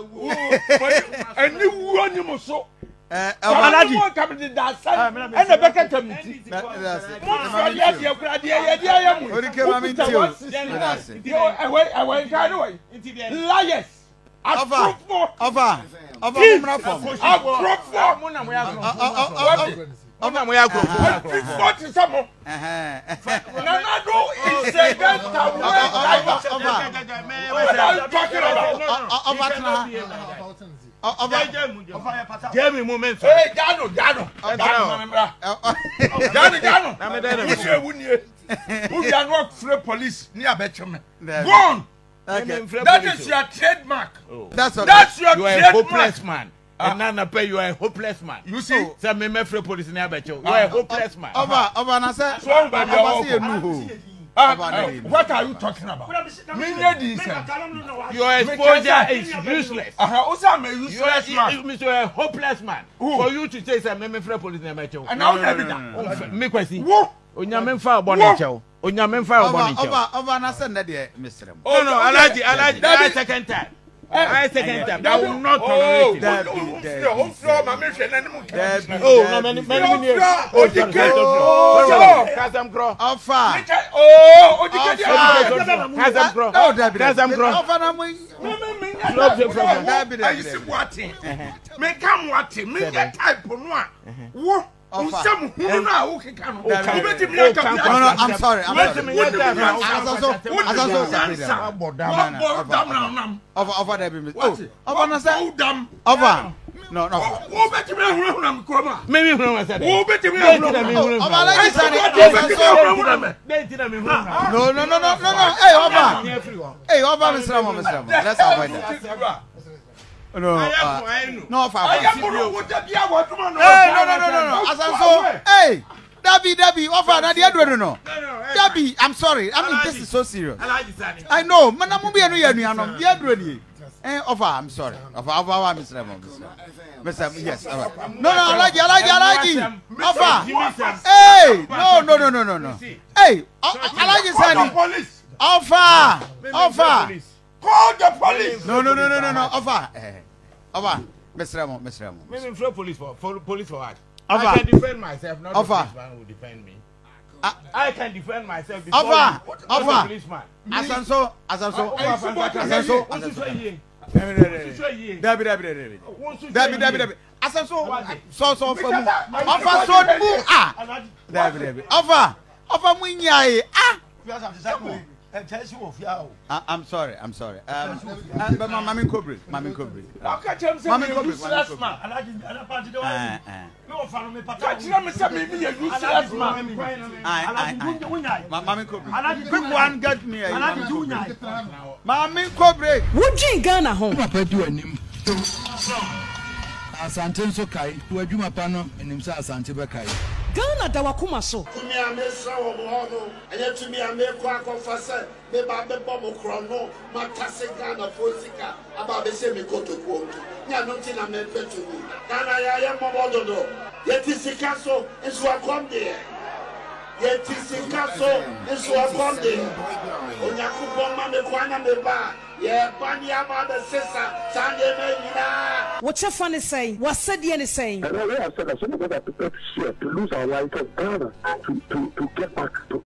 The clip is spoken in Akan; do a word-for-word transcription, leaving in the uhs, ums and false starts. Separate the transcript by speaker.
Speaker 1: And you want you so.
Speaker 2: Eh, Alaji.
Speaker 1: And the back at me.
Speaker 2: That's it.
Speaker 1: Orike mami tio. Away, away, kind away. Liars.
Speaker 2: Over. Over. Over. Mumra form.
Speaker 1: Over.
Speaker 3: Muna mo ya. Over mo ya go.
Speaker 1: What is some?
Speaker 2: Eh.
Speaker 1: Nanado is a gangster. What are you talking about?
Speaker 2: Over. Over.
Speaker 3: Jamie moment.
Speaker 1: Hey, Jano, Jano. Jano, Jano.
Speaker 3: Na me dey
Speaker 1: Who say who nie? Who you are not free police near Betcham. Go on.
Speaker 2: Okay.
Speaker 1: That is your trademark.
Speaker 2: That's okay.
Speaker 1: That's your
Speaker 3: You are a
Speaker 1: trademark.
Speaker 3: hopeless man. And Nana pay you are a hopeless man.
Speaker 1: You see?
Speaker 3: Say me me free police near Becho. You are a hopeless man.
Speaker 2: Over. Over. Na say.
Speaker 1: So, baby,
Speaker 2: Over. See a new hole.
Speaker 1: Uh, uh, what are you talking about?
Speaker 3: Your exposure is useless.
Speaker 1: Uh, also, I'm a
Speaker 3: You are,
Speaker 1: useless man.
Speaker 3: you are a hopeless man.
Speaker 1: Who?
Speaker 3: For you to say say me me free police near Becho.
Speaker 1: And now let me down.
Speaker 3: Me kwesi.
Speaker 1: Who?
Speaker 3: Onyame mfa obone chew. Onyame mfa obone
Speaker 2: Over.
Speaker 3: chew.
Speaker 2: Over. Over. Na say na dey Mister Mo.
Speaker 3: Oh no, Alaji, Alaji, that is second time. I second time. I will not tolerate it.
Speaker 2: That-
Speaker 1: Oh,
Speaker 2: that-
Speaker 1: oh, oh, my mission, and I'm
Speaker 2: That-
Speaker 3: Oh, no, many, many, many years.
Speaker 1: Oh, the kid.
Speaker 3: Oh, Kazam Kro.
Speaker 2: Offer.
Speaker 1: Oh, oh, the kid.
Speaker 3: Kazam Kro.
Speaker 2: Oh, David.
Speaker 3: Kazam Kro.
Speaker 2: Offer na mo.
Speaker 1: I see what him. Me come what him. Me get type of one. Wo. Some who know who can. Who bet him
Speaker 2: No, no, I'm sorry. I'm
Speaker 3: Wait a
Speaker 2: sorry.
Speaker 3: minute.
Speaker 2: Asanso. Asanso.
Speaker 1: What boy damn now?
Speaker 2: Offer. Offer David. Oh. Offer na say.
Speaker 1: Oh damn.
Speaker 2: Offer. No, no.
Speaker 1: Who bet him now? Nam kroma.
Speaker 3: Maybe who was that?
Speaker 1: Who bet him
Speaker 3: Offer
Speaker 1: now?
Speaker 2: Offer like this and
Speaker 1: Asanso.
Speaker 2: No, no, no, no, no, no. Hey, Offer. Hey, Offer, Mister Mo, Mister Mo. Let's avoid that. No, uh, no, Offer. Hey, no, no, no, no, no. Asanso. Hey. Debbie, Debbie, Offer, na the Edward, no. Debbie, I'm sorry. I mean, this is so serious. I know. Man, I'm be anu yanu yanu. The Edward. Eh, Offer, I'm sorry. Offer, Offer, Mister Mo, Mister Mister Yes. All right. No, no, Alaji, Alaji, Alaji. Offer. Hey, no, no, no, no, no, no. Hey, Alaji Sani. Offer, Offer.
Speaker 1: Call the police.
Speaker 2: No, no, no, no, no, no. Offer. Offer. Mister Mo, Mister Mo.
Speaker 3: Maybe I'm for police for, for police for what?
Speaker 2: Offer.
Speaker 3: I can defend myself, not
Speaker 2: Offer.
Speaker 3: the policeman will defend me.
Speaker 2: Uh,
Speaker 3: I can defend myself before
Speaker 2: Offer.
Speaker 3: you,
Speaker 2: Offer.
Speaker 3: not the policeman.
Speaker 2: Asanso, Asanso,
Speaker 3: Asanso.
Speaker 2: Asanso. Dabi, Dabi, Dabi. Dabi, Dabi, Dabi. Asanso, so, so, for mu. Offer, so, mu, ah. Dabi, Dabi. Offer, offer, mu, nyai, ah. I, I'm sorry, I'm sorry. Um, uh, but my Mami Kobri, Mami Kobri. Mami Kobri, Mami Kobri. Uh, uh. Mami Kobri. Quick one, get me. Mami Kobri.
Speaker 4: Would you Ghana home?
Speaker 5: Papa do anim. Asante nso kai, wadwuma pa no enim sa asante be kai.
Speaker 4: Ghana da wakuma so.
Speaker 6: Tumi amesra wo ho no, anya tumi ameko akofa se, me ba be bom kro no, matase Ghana fosika, aba be se me kotoku. Nya no ti na me petu. Ghana ya ya mobodo do. Yeti sika so, enso akom de. Yeti sika so, enso akom de. Onyakupo ma me kwa na me ba. Yeah, Banya mother sister, Sunday Mayina.
Speaker 4: What's your funny saying? What said you saying?
Speaker 7: And I said that some of us are prepared to share, to lose our life of Ghana, to, to, to get back to